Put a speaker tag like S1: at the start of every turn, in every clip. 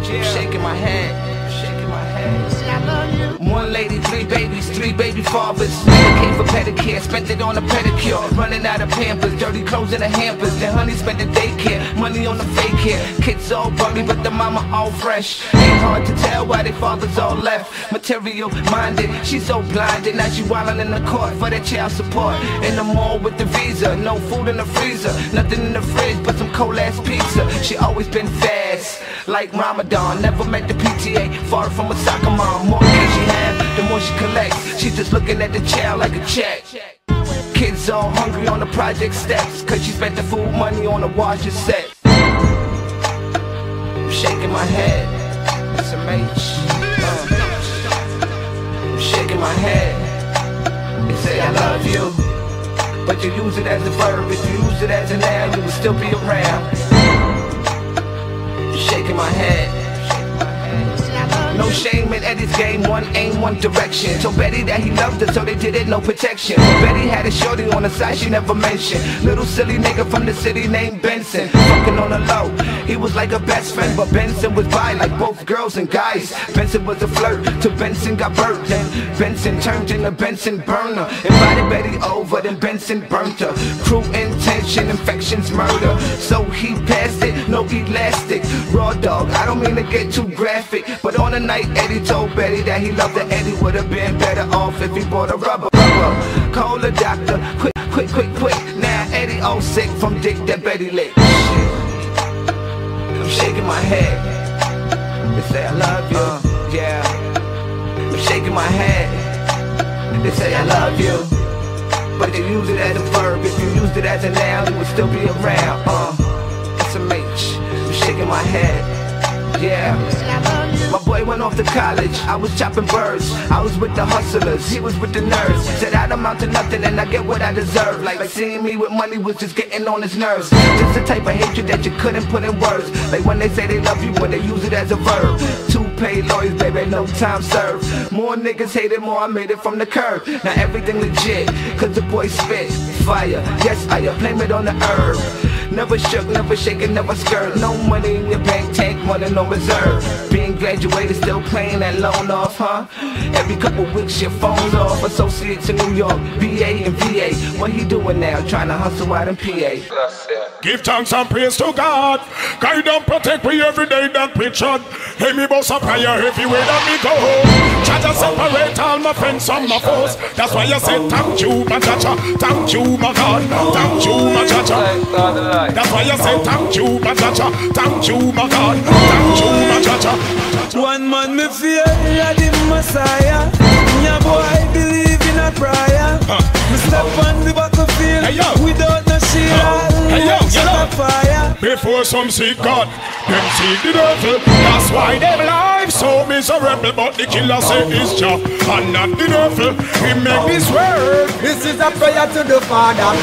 S1: Shaking my head. One lady, 3 babies, 3 baby fathers. Came for pedicare, spent it on a pedicure. Running out of Pampers, dirty clothes in the hampers. Then honey spent the daycare, money on the fake hair. Kids all buggy, but the mama all fresh. Ain't hard to tell why their fathers all left. Material minded, she's so blinded. Now she wildin' in the court for that child support. In the mall with the visa, no food in the freezer. Nothing in the fridge but some cold ass pizza. She always been fast, like Ramadan. Never met the PTA, far from a soccer mom. More kids she have, the more she collects. She's just looking at the child like a check. Kids all hungry on the project steps, cause she spent the food money on the washer set. I'm shaking my head, it's a H. I'm shaking my head, they say I love you, but you use it as a verb. If you use it as a noun, you will still be around. I'm shaking my head. No shame in Eddie's game, one aim, one direction. Told Betty that he loved her, so they did it, no protection. Betty had a shorty on the side she never mentioned. Little silly nigga from the city named Benson. Fucking on the low, he was like a best friend, but Benson was bi, like both girls and guys. Benson was a flirt, till Benson got burnt. Then Benson turned into Benson burner. Invited Betty over, then Benson burnt her. Cruel intention, infections, murder. So he passed it, no elastic. Raw dog, I don't mean to get too graphic, but on the night Eddie told Betty that he loved her. Eddie would have been better off if he bought a rubber. Call the doctor, quick. Now Eddie all sick from dick that Betty licked. I'm shaking my head, they say I love you, yeah. I'm shaking my head, they say I love you, but they use it as a verb. If you used it as a noun, you would still be around. SMH, I'm shaking my head, yeah. My boy went off to college, I was chopping birds. I was with the hustlers, he was with the nerds. Said I'd amount to nothing and I get what I deserve. Like seeing me with money was just getting on his nerves. Just the type of hatred that you couldn't put in words. Like when they say they love you, when they use it as a verb. 2 paid lawyers, baby, no time served. More niggas hated, more I made it from the curb. Now everything legit, cause the boy spit fire. Yes, I blame it on the herb. Never shook, never shaken, never scared. No money in your bank tank, money no reserve. Being graduated, still playing that loan off, huh? Every couple weeks your phone's off. Associates in New York, BA and VA. What he doing now? Trying to hustle out in PA.
S2: Give thanks and praise to God. Guide and protect me every day that we trod. Hey, me boss a prayer every way that me go home. Try to separate all my friends from my foes. That's why I say thank you, my chacha. Thank you, my God. Thank you, my chacha. That's why I say thank you, my chacha. Thank you, my God. Thank you, my chacha.
S3: One man me fear the Messiah. Yeah, boy, I believe in a prayer. Me step on the battlefield without no shield. Fire.
S2: Before some see God, them see the devil. That's why them life so miserable. But the killer say it's Jah and not the devil. He make this world.
S3: This is a prayer to the Father.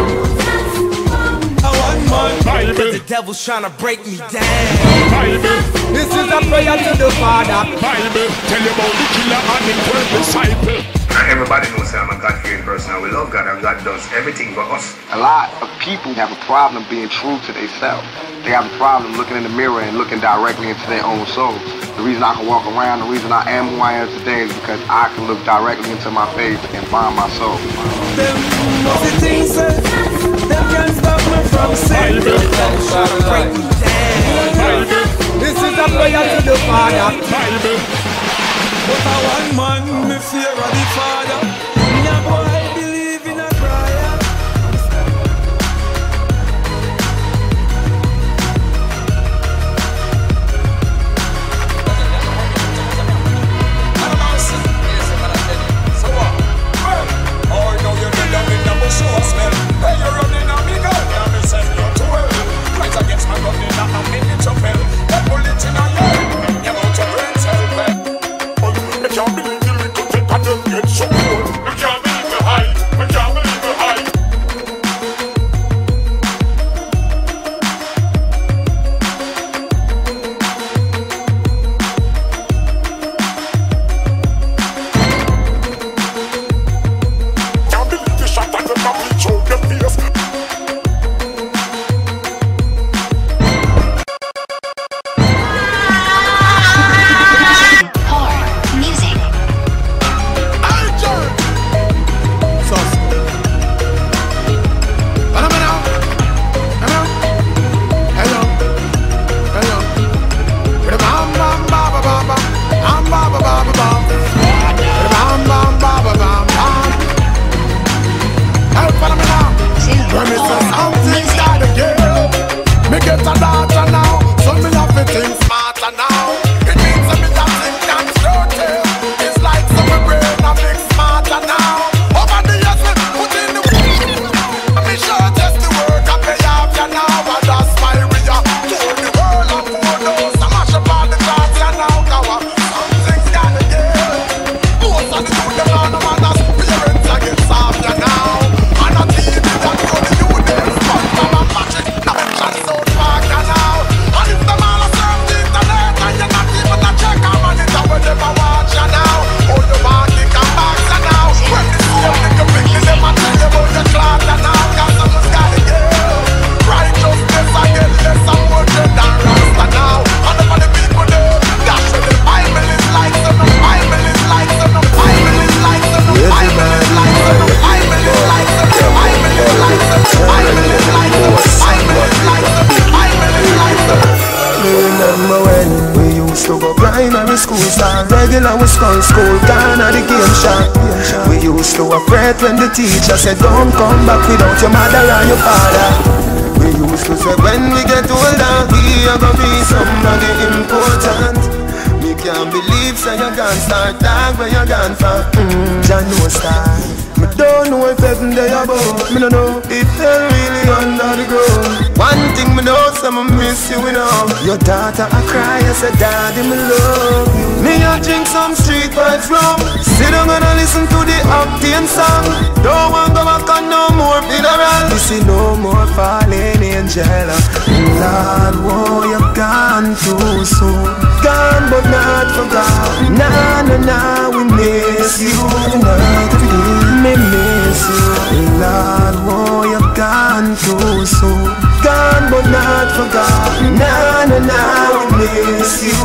S3: One man
S2: Bible.
S3: The devil's trying to break me down.
S2: Bible.
S3: This is a prayer to the Father.
S2: Bible. Tell you about the killer and the 12 disciple.
S4: Everybody knows I'm a God-fearing person. We love God and God does everything for us.
S5: A lot of people have a problem being true to themselves. They have a problem looking in the mirror and looking directly into their own soul. The reason I can walk around, the reason I am who I am today is because I can look directly into my face and find my soul.
S3: Them things them can't stop me from saying. Break me down. This is a prayer to the Father. But I one man, me fear of the Father. Yeah, boy, I believe in a prayer.
S2: So what? Oh, no, you're down in the bush, so smell. Hey, you're running on me, girl. Yeah, me send you to hell. Right against my gun in a minute of hell. That bullet in a head. You're out of brain cell. Can't believe you little take and then get so cold.
S3: me remember when we used to go primary school, start regular with school, gone at the game shop. We used to afraid when the teacher said don't come back without your mother and your father. We used to say when we get older, we are gonna be somebody important. Me can't believe say you gone start dog where you gone from. Jah know start. Me don't know if heaven they above. Me don't know if they're really under the ground. One thing me know, so me miss you, you know. Your daughter I cry, I say daddy me love you. Me a drink some street vibes rum. Sit down and I listen to the Octane song. Don't want go back on no more funeral. You see no more falling angel. Lord, whoa, you gone too soon. Gone but not forgotten. Nah, nah, nah, we miss you. Tonight every day me miss you. Lord, whoa, you gone too soon. Gone but not forgotten. Nah, nah, nah, we miss you.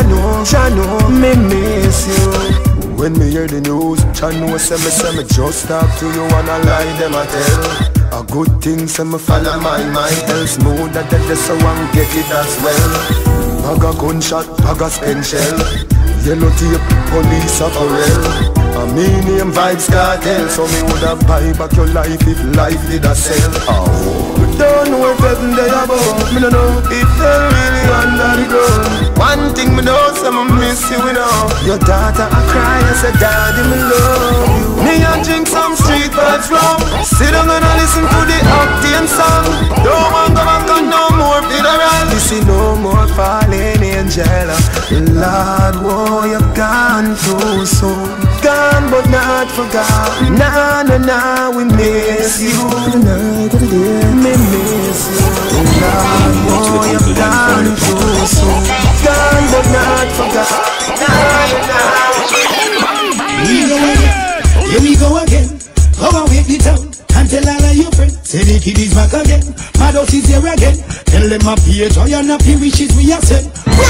S3: Jano, me miss you. When me hear the news, Jano say me just talk to you and I lie them a tell. A good thing say me follow my mind. Else know that so I'm get it as well. Bag a gunshot, bag a spent shell. Yellow tape, police apparel. A me name Vybz Kartel. So me woulda buy back your life if life did a sell. We don't know if heaven they above. Me don't know if they're really under the ground. One thing me know, so me miss you, you know. Your daughter I cry, I say daddy me love you. Me a drink some street vibes rum. Sit down and I listen to the Octane song. Don't want go back on no more funeral. You see no more falling angel. Lord, whoa, you gone too soon. Gone but not forgotten. Nah, nah, nah, we miss you. Tonight of the day, me miss you. Lord, whoa, you gone too soon. Gone but not forgotten. Nah, nah, nah.
S6: Here we go again. Come and wake the town and tell all of your friends. Say the kid is back again. Maddox is here again. Tell them a page or your nappy wishes we have sent.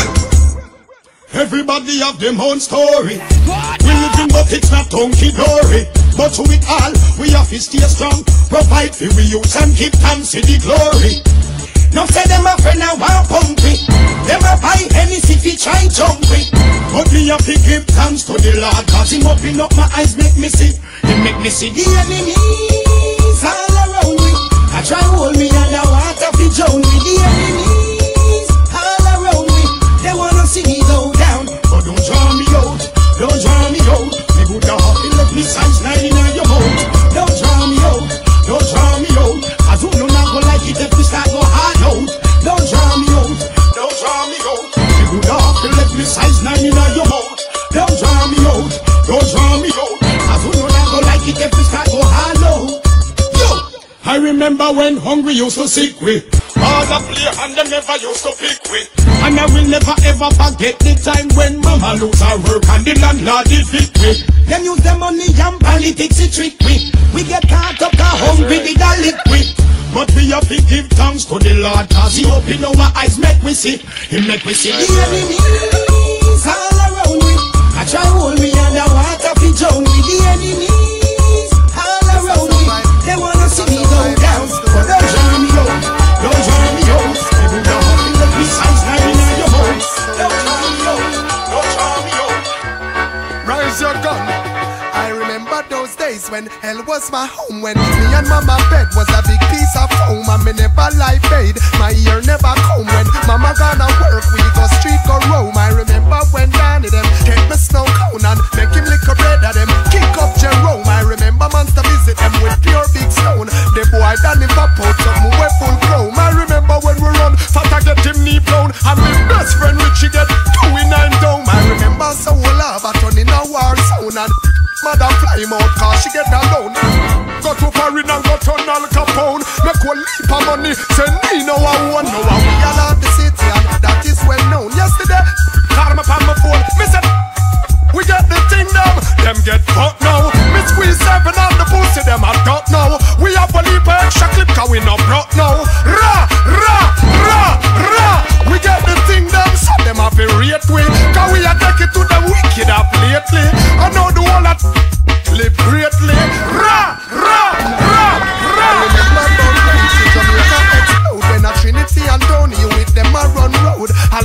S2: Everybody have them own story. We living but it's not donkey glory. But through it all, we have to stay strong. Provide for we use and give thanks to the glory.
S6: No say them a friend and want pump me. Them a buy any city try jump me.
S2: But me have to give thanks to the Lord.
S6: Cause him open up my eyes make me see. He make me see the enemies all around me. I try hold me and I want to be drown with the enemies all around me. They wanna see me go down,
S2: but don't draw me out. Don't draw me out. Me would have to let me size 9 in your mouth.
S6: Don't draw me out.
S2: Don't draw me out.
S6: I don't know not go like it if we start go hard out. Don't draw me out.
S2: Don't draw me out. Me would have to let me size 9 in your mouth.
S6: Don't draw me out.
S2: Don't draw me out.
S6: I don't know not go like it if we start go hard out.
S2: I remember when hungry used to sick with father play and them never used to pick with. And I will never ever forget the time when mama lose her work and the landlord did fit with.
S6: Them use the money and politics to trick with. We get caught up car hungry with a liquid.
S2: But we have to give thanks to the Lord, cause he open our eyes make we see. He make we see
S6: the enemies all around me. I try hold me and I want to be drown with the enemies all around me. They wanna see me go down, but don't draw me out.
S2: Don't draw me out. They would have to let me size 9 in your mouth.
S6: Don't draw me out.
S2: Don't draw me out.
S3: Rise your gun. I remember those days when hell was my home. When me and mama bed was a big piece of foam. And me never lie paid, my ear never come. When mama gonna work, we go street go roam. I remember when Danny them take me snow cone and make him lick a bread at them. Kick up Jerome. I remember monster visit them with pure big stone. The boy Danny pop out something way full chrome. I remember when we run, Fata get him knee blown. And my best friend Richie get 2 in 9 down. I remember so love a turn in a war zone. And mother fly him out cause she get alone. Go to foreign and go turn Al Capone. Make one leap of money, say me no I want. No I we all have the city and that is well known. Yesterday, call me on my phone. Me said, we get the thing down. Them get fucked now. Me squeeze 7 on the pussy, them I got now. We have a leap extra clip cause we not broke now. Ra, ra, ra, ra. We get the thing down, so them have a rate way. Cause we are take it to the wicked up lately. I know the whole that live greatly. Ra, ra, ra, ra. I remember down when Jamaica explode. When a Trinity and Tony with them a run road. All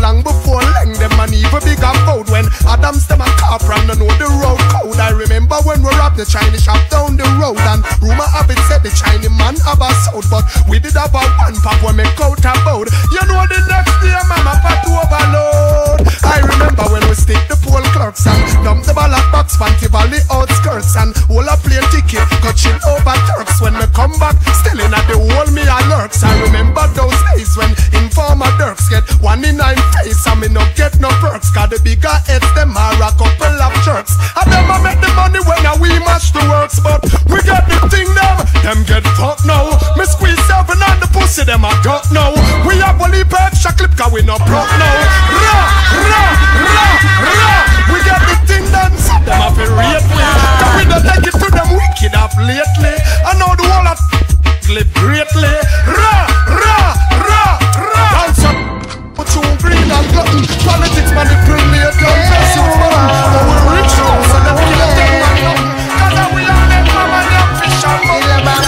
S3: long before Leng them and even bigger fold. When Adams them a car from the know the road code. I remember when we robbed the Chinese shop down the road, and rumor have it said the Chinese man have a sound, but we did have a one pop when me coat about. You know the next day mama pat to overload. I remember when we stick the poll clerks and dump the ballot box Fanti Valley outskirts and all a plane ticket got chill over Turks. When me come back still in at the whole me a lurks. I remember those days when informer Dirks get 1 in 9 face and me no get no perks, cause the bigger heads them are a couple of jerks. I never make the money when we match the works, but we get the thing them get fucked now. Me squeeze 7 on the pussy them I don't know. We have only extra clip cause we no broke now. Ra, ra, ra, ra. We get the thing done, so them have to rate me. Cause we don't take it to them wicked up lately. I know the whole of live greatly. Ra, ra, ra, ra. Dance up, put you green and glutton. Politics manipulate, don't press you fun. But we rich now, so them can't take my nothing. Cause we are them mama, them fish and money.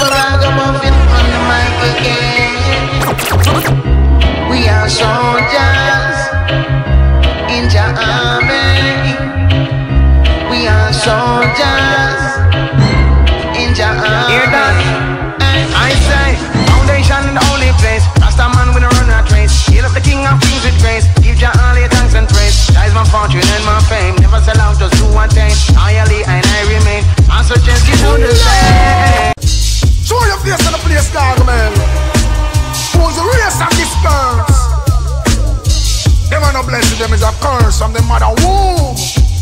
S7: We are soldiers in the army. We are soldiers in the army. Hear that? I say, foundation in the only place. Rasta man with a run rat race. Hail up the king of kings with grace. Give Jah all your thanks and praise. That is my fortune and my fame. Never sell out, just do one thing. Loyally and I remain. I suggest you do the same.
S3: Show your face on the place, dog, man. Who's the race and disperse? Them are no blessed, them is a curse from the mother womb.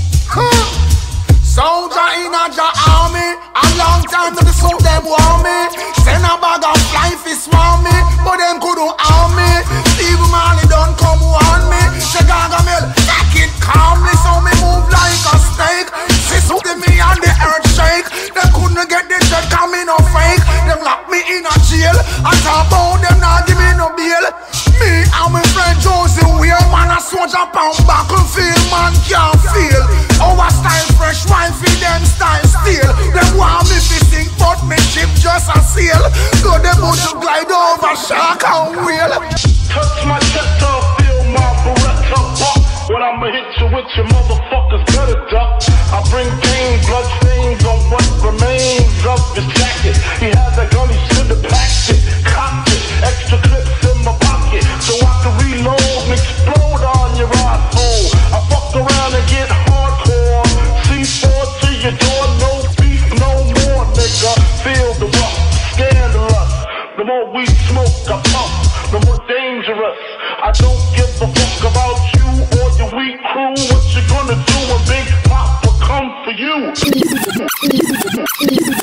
S3: Soldier in a Jah army, a long time to the soul them want me. Send a bag of fly fish want me, but them couldn't harm me. Steve Marley don't come warn me. Chicago Mill, take it calmly, so me move like a snake. Sis who give me and the earth shake. They couldn't get the check, cause me no fake. Them lock me in a jail, I talk about them not give me no bail. Me and my friend Josie, we a man a soldier pound battlefield, man can't feel. Our style fresh, wine for them style steel. Them want me to sink, but me ship just a sail. Go them out to glide over shark and whale.
S8: Touch my chest up, feel my Beretta buck. When I'ma hit you with your motherfuckers better duck. I bring pain, blood stains on what remains of his jacket. He has that gun, he should've packed it, cocked it. Extra clips in my pocket, so I can reload and explode on your asshole. I fuck around and get hardcore. C4 to your door, no beef, no more, nigga. Feel the rough, scandalous. The more we smoke, I puff, the more dangerous. I don't give a fuck about you or your weak crew. What you gonna do when Big Papa come for you?